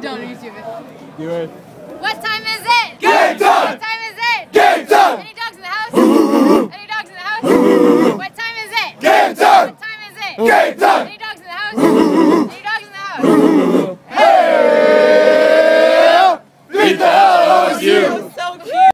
Don't YouTube it. Do it. What time is it? Game time! What time is it? Game time! Any dogs in the house? Any dogs in the house? What time is it? Game time! What time is it? Game time! Any